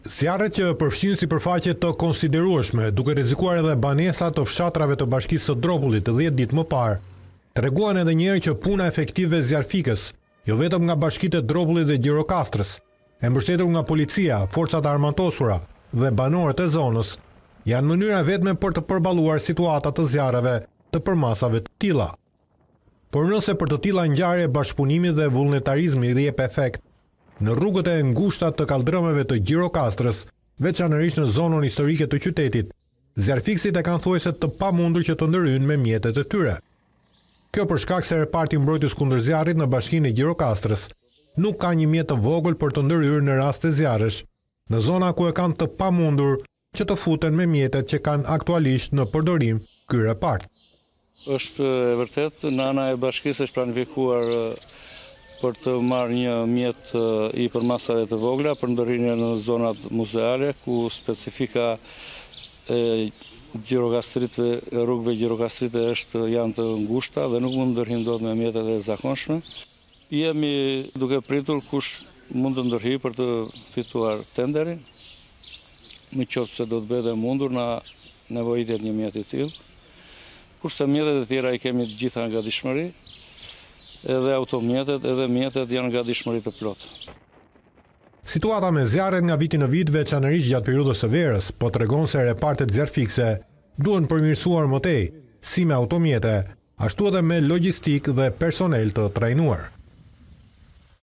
Zjarret që përfshin sipërfaqe të konsiderueshme, duke rrezikuar edhe banesa të fshatrave të Bashkisë së Dropullit 10 ditë më parë, treguan edhe një herë që puna efektive zjarfikës, jo vetëm nga Bashkitë e Dropullit dhe Gjirokastrës, e mbështetur nga policia, forcat armatosura dhe banorët e zonës, janë mënyra vetme për të përballuar situata të zjarreve të përmasave të tilla. Por nëse për të tilla ngjarje bashkëpunimi dhe vullnetarizmi jep efekt, në rrugët e ngushta të kaldrëmeve të Gjirokastrës, veçanërisht në zonën historike të qytetit, zjarfikësit e kanë thuajse të pamundur që të ndërhyjnë me mjetet e tyre. Kjo për shkak se reparti mbrojtjes kundër zjarrit në bashkinë e Gjirokastrës nuk ka një mjet të vogël për të ndërhyrë në rast të zjarresh, në zona ku e kanë të pamundur që të futen me mjetet që kanë aktualisht në përdorim ky repart. Është e vërtet, nëna e bashkisë është planifikuar për të marrë një mjet i përmasave të vogla për ndërhyrje në zonat muzeale, ku specifika e rrugëve Gjirokastrite janë të ngushta dhe nuk mund ndërhyjnë dot me mjetet e zakonshme. Jemi duke pritur kush mund të ndërhyjë për të fituar tenderin, në qoftë se do të bëhet e mundur na nevojitet një mjet i tillë. Kurse mjetet e tjera i kemi të gjitha nga gatishmëri, edhe automjetet, edhe mjetet janë nga gatishmëri të plotë. Situata me zjarret nga viti në vit, veçanërisht gjatë periudhës së verës, po tregon se repartet zjarfikse duhen përmirësuar më tej, si me automjete, ashtu edhe me logjistikë dhe personel të trajnuar.